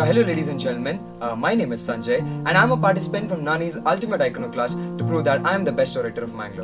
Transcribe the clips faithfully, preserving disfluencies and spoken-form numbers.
So hello ladies and gentlemen, uh, my name is Sanjay and I am a participant from GNANY'S Ultimate Iconoclast to prove that I am the best orator of Mangalore.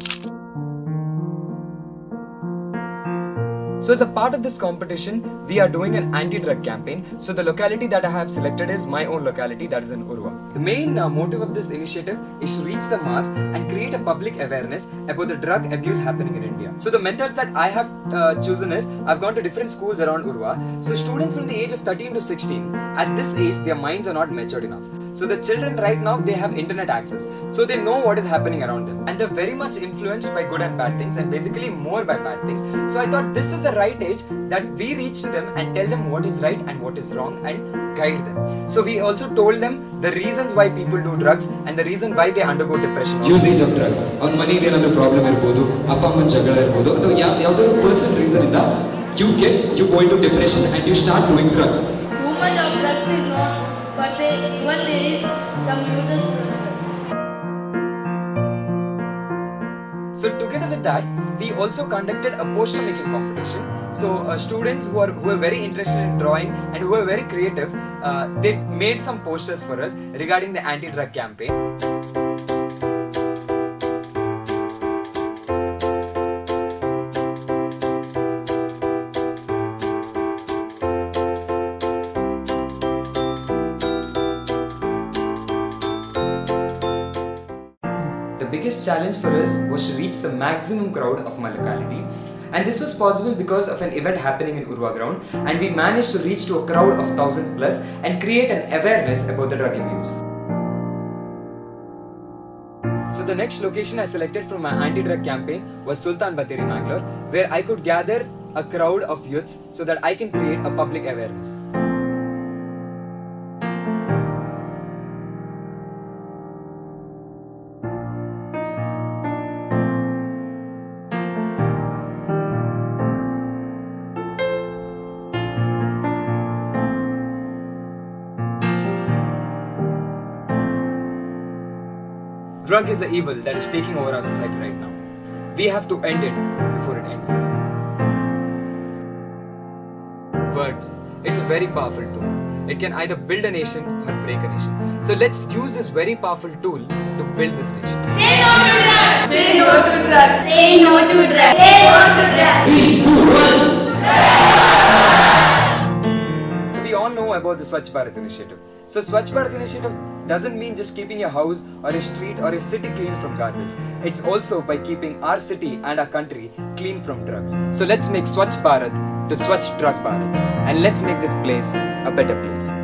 So as a part of this competition, we are doing an anti-drug campaign. So the locality that I have selected is my own locality, that is in Urva. The main uh, motive of this initiative is to reach the mass and create a public awareness about the drug abuse happening in India. So the methods that I have uh, chosen is, I've gone to different schools around Urva. So students from the age of thirteen to sixteen, at this age their minds are not matured enough. So the children right now, they have internet access. So they know what is happening around them. And they're very much influenced by good and bad things, and basically more by bad things. So I thought this is the right age that we reach to them and tell them what is right and what is wrong and guide them. So we also told them the reasons why people do drugs and the reason why they undergo depression. Usage of drugs. On money another problem irbodu, appa amma jagala irbodu, atho yavadaru personal reason inda you get you go into depression and you start doing drugs. Too much of drugs is not good, but they, even there is some uses for drugs. So together with that, we also conducted a poster making competition. So uh, students who are who are very interested in drawing and who are very creative, uh, they made some posters for us regarding the anti-drug campaign. The biggest challenge for us was to reach the maximum crowd of my locality, and this was possible because of an event happening in Urva ground, and we managed to reach to a crowd of one thousand plus and create an awareness about the drug abuse. So the next location I selected for my anti-drug campaign was Sultan Bathery, Mangalore, where I could gather a crowd of youths so that I can create a public awareness. Drug is the evil that is taking over our society right now. We have to end it before it ends us. Words. It's a very powerful tool. It can either build a nation or break a nation. So let's use this very powerful tool to build this nation. Say no to drugs! Say no to drugs! Say no to drugs! Say no to drugs! three, two, one. So we all know about the Swachh Bharat initiative. So Swachh Bharat initiative doesn't mean just keeping your house or a street or a city clean from garbage. It's also by keeping our city and our country clean from drugs. So let's make Swachh Bharat the Swachh Drug Bharat, and let's make this place a better place.